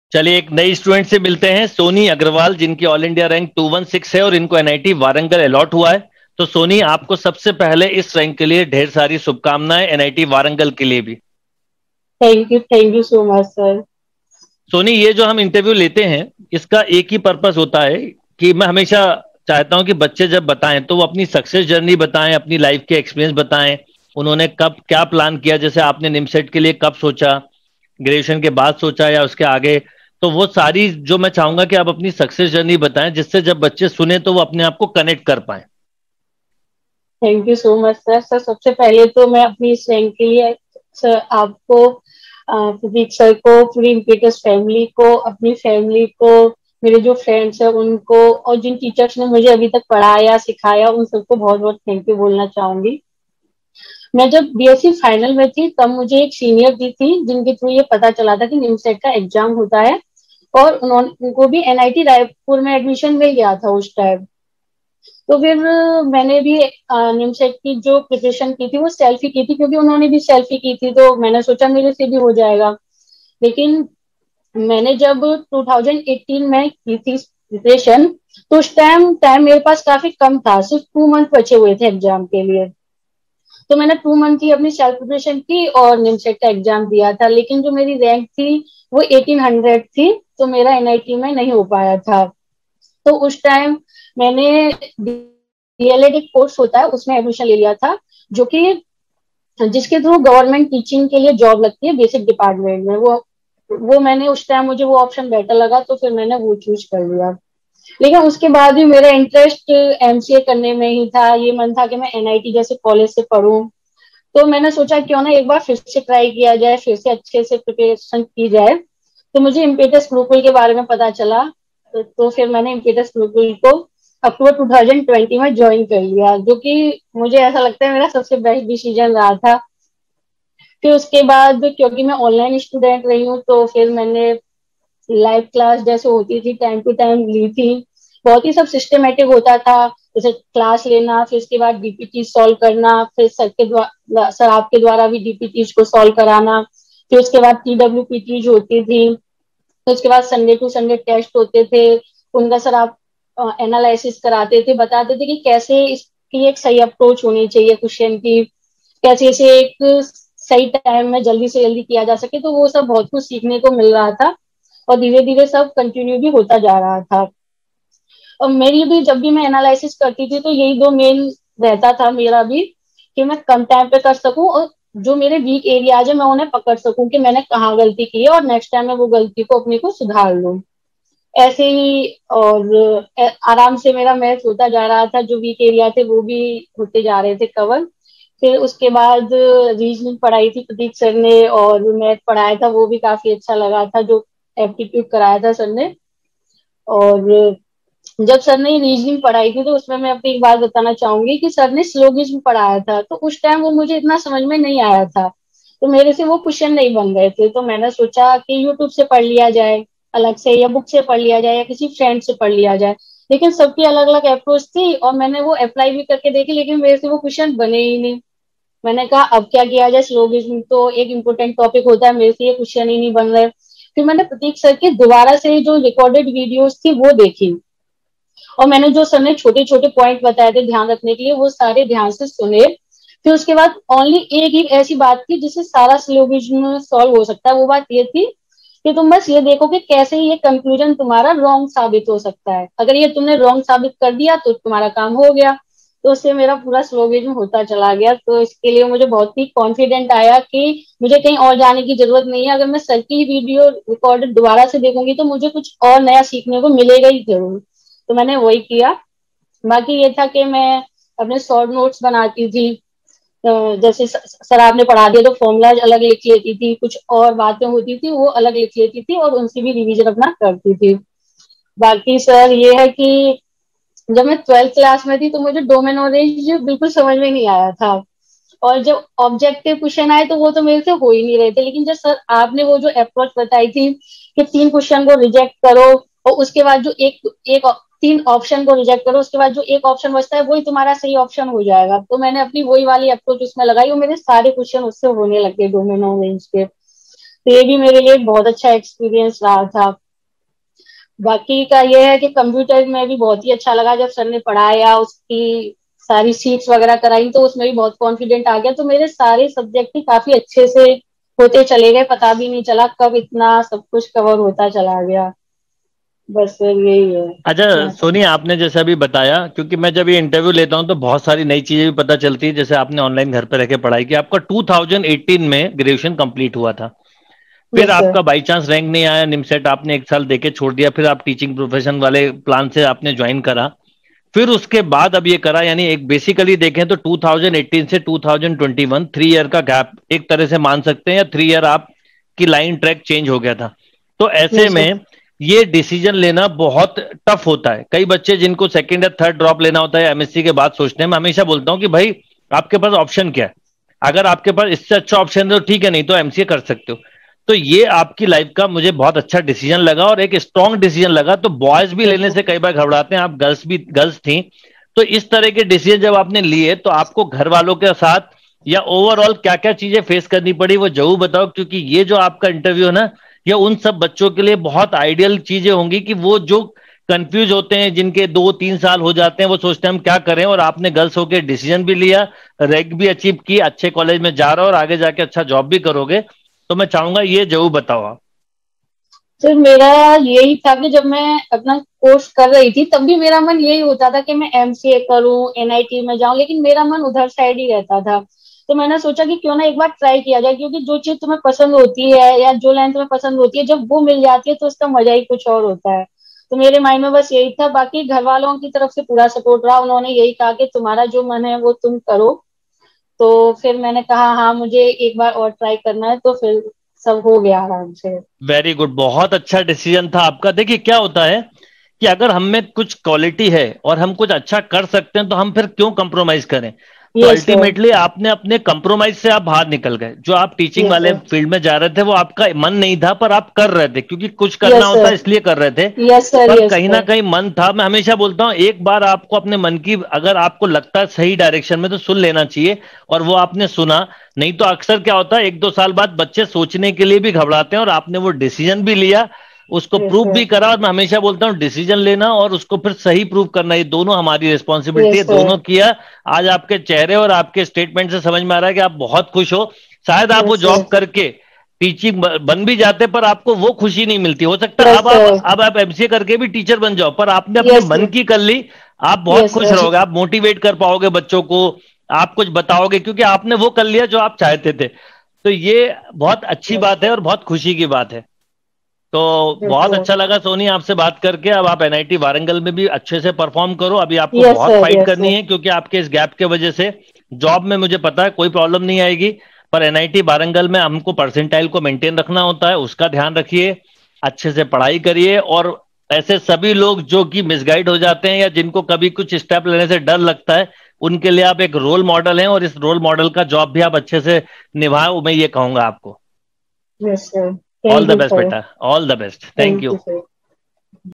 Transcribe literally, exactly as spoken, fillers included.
चलिए एक नई स्टूडेंट से मिलते हैं, सोनी अग्रवाल, जिनकी all India rank two one six है और इनको एनआईटी वारंगल अलॉट हुआ है। तो सोनी, आपको सबसे पहले इस रैंक के लिए ढेर सारी शुभकामनाएं, एनआईटी वारंगल के लिए भी। Thank you, thank you so much sir. Soni, ये जो हम इंटरव्यू लेते हैं, इसका एक ही पर्पस होता है कि मैं हमेशा चाहता हूं कि बच्चे जब बताएं तो वो अपनी सक्सेस जर्नी बताएं, अपनी लाइफ के एक्सपीरियंस बताएं, उन्होंने कब क्या प्लान किया। जैसे आपने निमसेट के लिए कब सोचा, ग्रेजुएशन के बाद सोचा या उसके आगे। तो वो सारी जो मैं चाहूंगा कि आप अपनी सक्सेस जर्नी बताएं, जिससे जब बच्चे सुने तो वो अपने आप को कनेक्ट कर पाए। Thank you so much sir. Sir सबसे पहले तो मैं अपनी इस रैंक के लिए सर आपको, अ, प्रदीप सर को, पूरी इम्पेटस फैमिली को, अपनी फैमिली को, मेरे जो फ्रेंड्स हैं उनको, और जिन टीचर्स ने मुझे अभी तक पढ़ाया सिखाया उन सबको बहुत बहुत थैंक यू बोलना चाहूंगी। मैं जब बीएससी फाइनल में थी तब मुझे एक सीनियर दी थी जिनके थ्रू ये पता चला था कि निमसेट का एग्जाम होता है, और उन्होंने, उनको भी एनआईटी रायपुर में एडमिशन मिल गया था उस टाइम। तो फिर मैंने भी निमसेट की जो प्रिपरेशन की थी वो सेल्फी की थी, क्योंकि उन्होंने भी सेल्फी की थी तो मैंने सोचा मेरे से भी हो जाएगा। लेकिन मैंने जब ट्वेंटी एटीन में की थी प्रिपरेशन, तो उस टाइम टाइम मेरे पास काफी कम था, सिर्फ टू मंथ बचे हुए थे एग्जाम के लिए। तो मैंने टू मंथ की अपनी सेल्फ प्रिपरेशन की और निमसेट का एग्जाम दिया था, लेकिन जो मेरी रैंक थी वो एटीन हंड्रेड थी, तो मेरा एनआईटी में नहीं हो पाया था। तो उस टाइम मैंने डीएलएड एक कोर्स होता है उसमें एडमिशन ले लिया था, जो कि जिसके थ्रू गवर्नमेंट टीचिंग के लिए जॉब लगती है बेसिक डिपार्टमेंट में। वो वो मैंने उस टाइम, मुझे वो ऑप्शन बेटर लगा तो फिर मैंने वो चूज कर लिया। लेकिन उसके बाद भी मेरा इंटरेस्ट एमसीए करने में ही था, ये मन था कि मैं एनआईटी जैसे कॉलेज से पढूं। तो मैंने सोचा क्यों ना एक बार फिर से ट्राई किया जाए, फिर से अच्छे से प्रिपरेशन की जाए। तो मुझे इम्पेटस गुरुकुल के बारे में पता चला, तो, तो फिर मैंने इम्पेटस गुरुकुल को अक्टूबर ट्वेंटी ट्वेंटी में ज्वाइन कर लिया, जो कि मुझे ऐसा लगता है मेरा सबसे बेस्ट डिसीजन रहा था। फिर उसके बाद क्योंकि मैं ऑनलाइन स्टूडेंट रही हूँ तो फिर मैंने लाइव क्लास जैसे होती थी टाइम टू टाइम ली थी। बहुत ही सब सिस्टमेटिक होता था, जैसे क्लास लेना, फिर उसके बाद डीपीटी सॉल्व करना, फिर सर के द्वारा, सर आपके द्वारा भी डीपीटी को सॉल्व कराना। फिर उसके बाद टीडब्ल्यूपीटी होती थी। फिर उसके बाद संडे टू संडे टेस्ट होते थे, उनका सर आप एनालिसिस कराते थे, बताते थे कि कैसे इसकी एक सही अप्रोच होनी चाहिए क्वेश्चन की, कैसे इसे एक सही टाइम में जल्दी से जल्दी किया जा सके। तो वो सब बहुत कुछ सीखने को मिल रहा था और धीरे धीरे सब कंटिन्यू भी होता जा रहा था। और मेरी भी जब भी मैं एनालिसिस करती थी तो यही दो मेन रहता था मेरा भी, कि मैं कम टाइम पे कर सकूं और जो मेरे वीक एरियाज है मैं उन्हें पकड़ सकूं कि मैंने कहाँ गलती की है, और नेक्स्ट टाइम मैं वो गलती को अपनी को सुधार लूं। ऐसे ही और आराम से मेरा मैथ होता जा रहा था, जो वीक एरिया थे वो भी होते जा रहे थे कवर। फिर उसके बाद रीजनिंग पढ़ाई थी प्रदीप सर ने, और मैथ पढ़ाया था वो भी काफी अच्छा लगा था, जो एप्टीट्यूड कराया था सर ने। और जब सर ने रीजनिंग पढ़ाई थी तो उसमें मैं अपनी एक बात बताना चाहूंगी कि सर ने स्लोगिज्म पढ़ाया था, तो उस टाइम वो मुझे इतना समझ में नहीं आया था, तो मेरे से वो क्वेश्चन नहीं बन रहे थे। तो मैंने सोचा कि यूट्यूब से पढ़ लिया जाए अलग से, या बुक से पढ़ लिया जाए, या किसी फ्रेंड से पढ़ लिया जाए। लेकिन सबकी अलग अलग अप्रोच थी और मैंने वो अप्लाई भी करके देखी, लेकिन मेरे से वो क्वेश्चन बने ही नहीं। मैंने कहा अब क्या किया जाए, स्लोगिज्म तो एक इम्पोर्टेंट टॉपिक होता है, मेरे से ये क्वेश्चन ही नहीं बन रहे। फिर मैंने प्रतीक सर के दोबारा से जो रिकॉर्डेड वीडियोस थी वो देखी, और मैंने जो सर ने छोटे छोटे पॉइंट बताए थे ध्यान रखने के लिए वो सारे ध्यान से सुने। फिर उसके बाद ओनली एक ही ऐसी बात थी जिससे सारा सिलोगिज्म सॉल्व हो सकता है, वो बात ये थी कि तुम बस ये देखो कि कैसे ये कंक्लूजन तुम्हारा रॉन्ग साबित हो सकता है। अगर ये तुमने रॉन्ग साबित कर दिया तो तुम्हारा काम हो गया। तो उससे मेरा पूरा सिलोगिज्म होता चला गया। तो इसके लिए मुझे बहुत ही कॉन्फिडेंट आया कि मुझे कहीं और जाने की जरूरत नहीं है, अगर मैं सर की वीडियो रिकॉर्डेड दोबारा से देखूंगी तो मुझे कुछ और नया सीखने को मिलेगा ही जरूर। तो मैंने वही किया। बाकी ये था कि मैं अपने शॉर्ट नोट्स बनाती थी, जैसे सर आपने पढ़ा दिया तो फॉर्मूला अलग लिख लेती थी, कुछ और बातें होती थी वो अलग लिख लेती थी और उनसे भी रिवीजन अपना करती थी। बाकी सर ये है कि जब मैं ट्वेल्थ क्लास में थी तो मुझे डोमेन नॉलेज बिल्कुल समझ में नहीं आया था, और जब ऑब्जेक्टिव क्वेश्चन आए तो वो तो मेरे से हो ही नहीं रहे थे। लेकिन जब सर आपने वो जो अप्रोच बताई थी कि तीन क्वेश्चन को रिजेक्ट करो और उसके बाद जो एक एक तीन ऑप्शन को रिजेक्ट करो, उसके बाद जो एक ऑप्शन बचता है वही तुम्हारा सही ऑप्शन हो जाएगा, तो मैंने अपनी वही वाली अप्रोच उसमें लगाई और मेरे सारे क्वेश्चन उससे होने लगे डोमेन ऑफ रेंज के। तो ये भी मेरे लिए बहुत अच्छा एक्सपीरियंस रहा था। बाकी का ये है कि कंप्यूटर में भी बहुत ही अच्छा लगा जब सर ने पढ़ाया, उसकी सारी सीट्स वगैरह कराई तो उसमें भी बहुत कॉन्फिडेंट आ गया। तो मेरे सारे सब्जेक्ट ही काफी अच्छे से होते चले गए, पता भी नहीं चला कब इतना सब कुछ कवर होता चला गया। बस सर यही है। अच्छा सोनी, आपने जैसे अभी बताया, क्योंकि मैं जब ये इंटरव्यू लेता हूं तो बहुत सारी नई चीजें भी पता चलती है। जैसे आपने ऑनलाइन घर पे रह के पढ़ाई की, आपका टू थाउज़ेंड एटीन में ग्रेजुएशन कंप्लीट हुआ था, फिर यस सर। आपका बाई चांस रैंक नहीं आया, निमसेट आपने एक साल देके छोड़ दिया, फिर आप टीचिंग प्रोफेशन वाले प्लान से आपने ज्वाइन करा, फिर उसके बाद अब ये करा, यानी एक बेसिकली देखें तो टू थाउज़ेंड एटीन से two thousand twenty one three year का गैप एक तरह से मान सकते हैं, या थ्री ईयर आपकी लाइन ट्रैक चेंज हो गया था। तो ऐसे यस सर। में ये डिसीजन लेना बहुत टफ होता है। कई बच्चे जिनको सेकंड या थर्ड ड्रॉप लेना होता है एमएससी के बाद सोचते हैं, मैं हमेशा बोलता हूं कि भाई आपके पास ऑप्शन क्या है, अगर आपके पास इससे अच्छा ऑप्शन है तो ठीक है, नहीं तो एमसीए कर सकते हो। तो ये आपकी लाइफ का मुझे बहुत अच्छा डिसीजन लगा और एक स्ट्रॉन्ग डिसीजन लगा। तो बॉयज भी यस लेने सर। से कई बार घबराते हैं, आप गर्ल्स भी गर्ल्स थी, तो इस तरह के डिसीजन जब आपने लिए तो आपको घर वालों के साथ या ओवरऑल क्या क्या चीजें फेस करनी पड़ी वो जरूर बताओ, क्योंकि ये जो आपका इंटरव्यू है ना, ये उन सब बच्चों के लिए बहुत आइडियल चीजें होंगी कि वो जो कंफ्यूज होते हैं, जिनके दो तीन साल हो जाते हैं, वो सोचते हैं हम क्या करें, और आपने गर्ल्स होकर डिसीजन भी लिया, रैंक भी अचीव की, अच्छे कॉलेज में जा रहे हो और आगे जाके अच्छा जॉब भी करोगे। तो मैं चाहूंगा ये जरूर बताओ आप। सर मेरा यही था कि जब मैं अपना कोर्स कर रही थी तब भी मेरा मन यही होता था कि मैं एमसीए करूं, एनआईटी में जाऊं, लेकिन मेरा मन उधर साइड ही रहता था। तो मैंने सोचा कि क्यों ना एक बार ट्राई किया जाए, क्योंकि जो चीज तुम्हें पसंद होती है या जो लाइन तुम्हें पसंद होती है जब वो मिल जाती है तो उसका मजा ही कुछ और होता है। तो मेरे माइंड में बस यही था। बाकी घर वालों की तरफ से पूरा सपोर्ट रहा, उन्होंने यही कहा कि तुम्हारा जो मन है वो तुम करो। तो फिर मैंने कहा हाँ मुझे एक बार और ट्राई करना है, तो फिर सब हो गया आराम से। वेरी गुड, बहुत अच्छा डिसीजन था आपका। देखिए क्या होता है कि अगर हम में कुछ क्वालिटी है और हम कुछ अच्छा कर सकते हैं तो हम फिर क्यों कंप्रोमाइज करें। तो यस सर। अल्टीमेटली आपने अपने कंप्रोमाइज से आप बाहर निकल गए। जो आप टीचिंग यस वाले सर। फील्ड में जा रहे थे वो आपका मन नहीं था, पर आप कर रहे थे क्योंकि कुछ करना यस होता सर। है इसलिए कर रहे थे। Yes sir. पर यस कहीं ना सर। कहीं मन था। मैं हमेशा बोलता हूं एक बार आपको अपने मन की, अगर आपको लगता है सही डायरेक्शन में, तो सुन लेना चाहिए, और वो आपने सुना। नहीं तो अक्सर क्या होता है, एक दो साल बाद बच्चे सोचने के लिए भी घबराते हैं, और आपने वो डिसीजन भी लिया, उसको यस प्रूव सर। भी करा। और मैं हमेशा बोलता हूँ डिसीजन लेना और उसको फिर सही प्रूव करना, ये दोनों हमारी रिस्पॉन्सिबिलिटी है, यस सर। दोनों किया। आज आपके चेहरे और आपके स्टेटमेंट से समझ में आ रहा है कि आप बहुत खुश हो। शायद आप वो यस जॉब सर। करके टीचिंग बन भी जाते, पर आपको वो खुशी नहीं मिलती। हो सकता है यस अब आप सर। अब आप एमसीए करके भी टीचर बन जाओ, पर आपने अपने यस मन सर। की कर ली। आप बहुत यस खुश सर। रहोगे, आप मोटिवेट कर पाओगे बच्चों को, आप कुछ बताओगे, क्योंकि आपने वो कर लिया जो आप चाहते थे। तो ये बहुत अच्छी यस बात है और बहुत खुशी की बात है। तो बहुत सर। अच्छा लगा सोनी आपसे बात करके। अब आप एनआईटी वारंगल में भी अच्छे से परफॉर्म करो। अभी आपको यस बहुत सर। फाइट यस करनी सर। है, क्योंकि आपके इस गैप के वजह से जॉब में मुझे पता है कोई प्रॉब्लम नहीं आएगी, पर एनआईटी वारंगल में हमको परसेंटाइल को मेंटेन रखना होता है, उसका ध्यान रखिए, अच्छे से पढ़ाई करिए। और ऐसे सभी लोग जो कि मिसगाइड हो जाते हैं या जिनको कभी कुछ स्टेप लेने से डर लगता है, उनके लिए आप एक रोल मॉडल हैं, और इस रोल मॉडल का जॉब भी आप अच्छे से निभाओ, मैं ये कहूंगा आपको। Yes sir. All thank the you best sir. बेटा, all the best, thank thank you. You sir.